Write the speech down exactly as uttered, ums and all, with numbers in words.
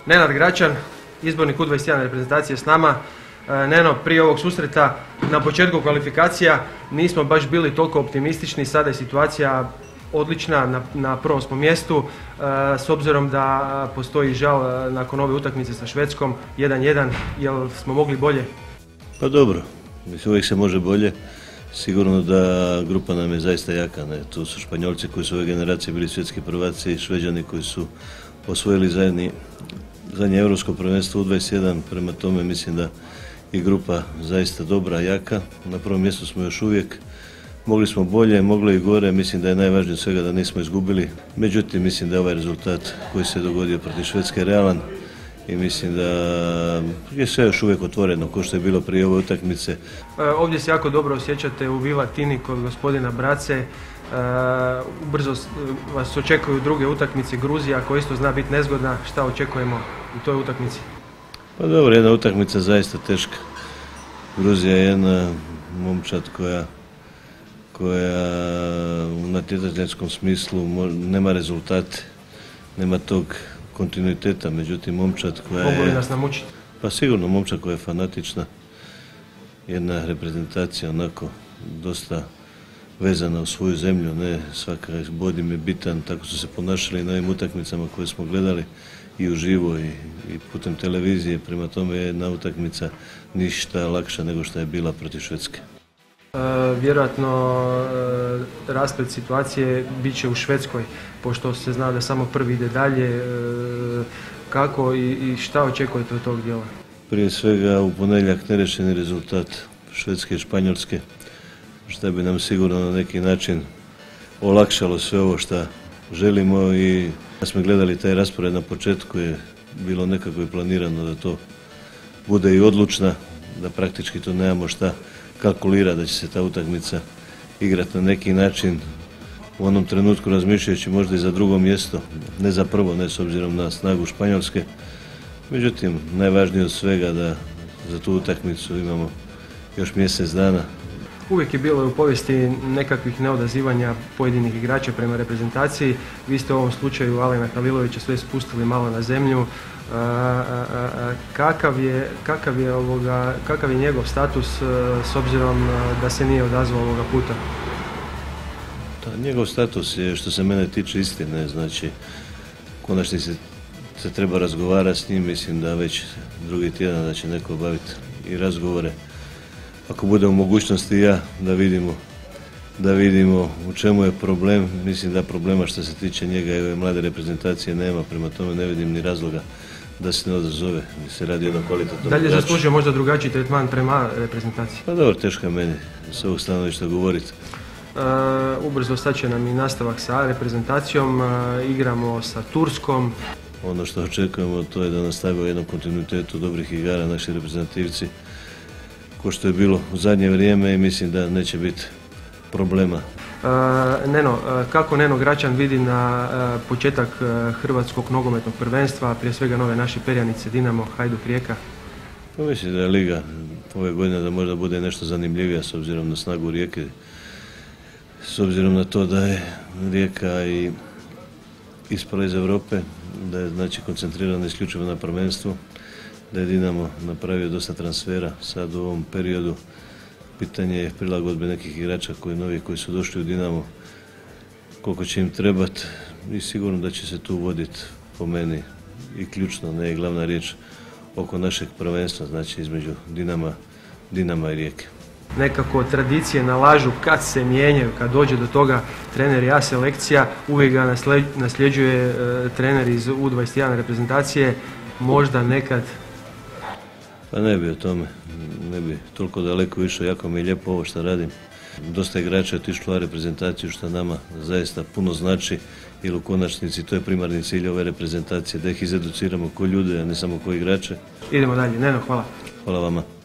Nenad Gračan, izbornik U dvadeset jedan reprezentacije s nama. Neno, prije ovog susreta, na početku kvalifikacija nismo baš bili toliko optimistični, sada je situacija odlična, na, na prvom smo mjestu, s obzirom da postoji žal nakon ove utakmice sa Švedskom, jedan jedan, jel smo mogli bolje? Pa dobro, mislim uvijek se može bolje. Sigurno da grupa nam je zaista jaka, ne? Tu su Španjolci koji su ove generacije bili svjetski prvaci, Šveđani koji su osvojili zadnji, zadnje europsko prvenstvo U dvadeset jedan, prema tome mislim da je grupa zaista dobra, jaka. Na prvom mjestu smo još uvijek, mogli smo bolje, moglo i gore, mislim da je najvažnije od svega da nismo izgubili. Međutim, mislim da je ovaj rezultat koji se dogodio protiv Švedske realan i mislim da je sve još uvijek otvoreno, kao što je bilo prije ove utakmice. Ovdje se jako dobro osjećate u Vila Tini kod gospodina Brace. Ubrzo vas očekuju druge utakmice, Gruzija koja isto zna biti nezgodna. Šta očekujemo u toj utakmici? Pa dobro, jedna utakmica zaista teška. Gruzija je jedna momčad koja, koja u natjecateljskom smislu nema rezultate, nema tog kontinuiteta, međutim momčad koja je... Mogu li nas namučiti? Pa sigurno momčad koja je fanatična, jedna reprezentacija onako dosta vezana u svoju zemlju, ne svaka bod im je bitan, tako su se ponašali na ovim utakmicama koje smo gledali i uživo i, i putem televizije, prema tome je jedna utakmica ništa lakša nego što je bila protiv Švedske. E, vjerojatno e, rasplet situacije bit će u Švedskoj, pošto se zna da samo prvi ide dalje. E, kako i, i šta očekujete od tog dijela? Prije svega u ponedjeljak nerešeni rezultat Švedske i Španjolske, što bi nam sigurno na neki način olakšalo sve ovo što želimo i kad smo gledali taj raspored na početku je bilo nekako i planirano da to bude i odlučna, da praktički to nemamo šta kalkulira da će se ta utakmica igrati na neki način u onom trenutku razmišljajući možda i za drugo mjesto, ne za prvo, ne s obzirom na snagu Španjolske. Međutim, najvažnije od svega da za tu utakmicu imamo još mjesec dana. Uvijek je bilo u povijesti nekakvih neodazivanja pojedinih igrača prema reprezentaciji. Vi ste u ovom slučaju Alena Halilovića sve spustili malo na zemlju. A, a, a, kakav, je, kakav, je ovoga, kakav je njegov status s obzirom da se nije odazvao ovoga puta? Da, njegov status je što se mene tiče istine, znači konačno se, se treba razgovarati s njim, mislim da već drugi tjedan da će neko obaviti i razgovore. Ako bude u mogućnosti ja da vidimo, da vidimo u čemu je problem, mislim da problema što se tiče njega i ove mlade reprezentacije nema, prema tome ne vidim ni razloga da se ne odazove, da se radi jedno kvalitetno. Da li je zaslužio možda drugačiji tretman prema reprezentaciji? Pa dobro, teško je meni s ovog stanovišta govoriti. Uh, ubrzo sad će nam i nastavak sa reprezentacijom, uh, igramo sa Turskom. Ono što očekujemo to je da nastave u jednom kontinuitetu dobrih igara naši reprezentativci, ko što je bilo u zadnje vrijeme i mislim da neće biti problema. Uh, Neno, uh, kako Neno Gračan vidi na uh, početak uh, hrvatskog nogometnog prvenstva, prije svega nove naše perjanice Dinamo, Hajduk, Rijeka? Pa mislim da je liga ove godine da možda bude nešto zanimljivija s obzirom na snagu Rijeke, s obzirom na to da je Rijeka i ispala iz Europe, da je znači koncentrirana isključivo na prvenstvo, da je Dinamo napravio dosta transfera sad u ovom periodu. Pitanje je prilagodbe nekih igrača koji novi koji su došli u Dinamo, koliko će im trebati i sigurno da će se tu voditi po meni i ključno, ne i glavna riječ oko našeg prvenstva, znači između Dinama, Dinama i Rijeke. Nekako tradicije nalažu kad se mijenjaju, kad dođe do toga trener i A selekcija, uvijek ga nasljeđuje e, trener iz U dvadeset jedan reprezentacije, možda nekad. Pa ne bi o tome, ne bi toliko daleko išao, jako mi je lijepo ovo što radim. Dosta igrača je otišlo u reprezentaciju što nama zaista puno znači, jer u konačnici to je primarni cilj ove reprezentacije, da ih izeduciramo ko ljude, a ne samo ko igrače. Idemo dalje, Neno, hvala. Hvala vama.